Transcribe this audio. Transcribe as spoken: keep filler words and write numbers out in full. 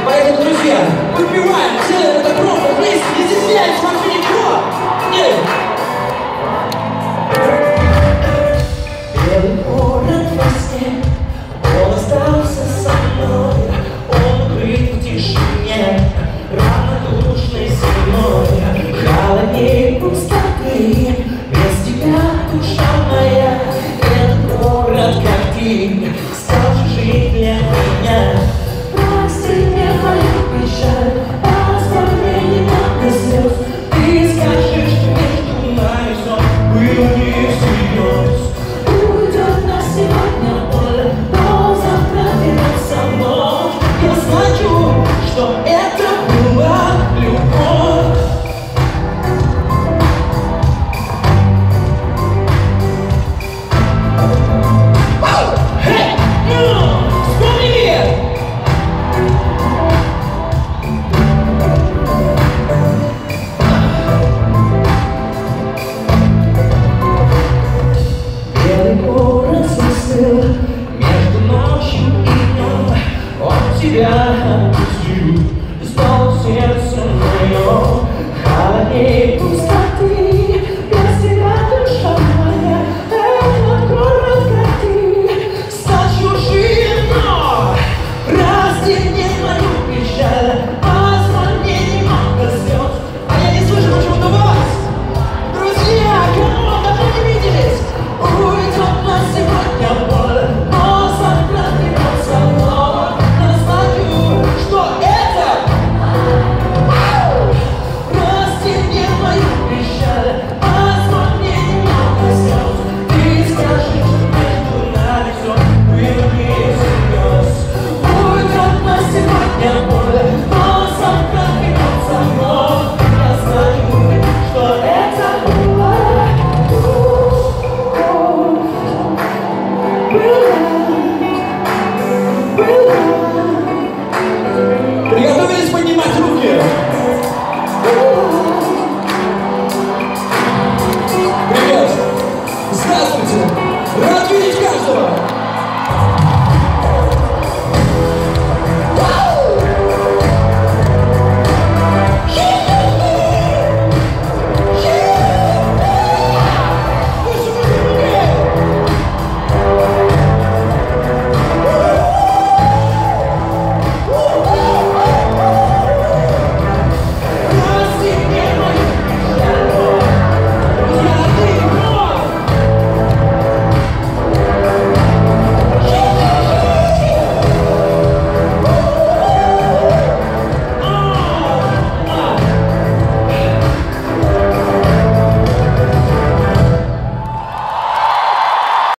Поэтому, друзья, выпиваем, делаем это громко, вместе, не стесняемся вообще ничего. Нет. Белый город во сне, он остался со мной, он укрыт в тишине, равнодушной зимой, холодней пустоты, без тебя, душа моя, этот город, как ты, стал чужим для меня. Прости мне мою печаль, позволь мне немного слез, ты скажешь, что между нами все было не всерьез. Уйдет на сегодня боль, но завтра вернется вновь. Я знаю, что это была любовь. Hey, ну, вспомни! Белый город застыл между ночью и днем, он тебя отпустил, стал сердце мое холодней пустым.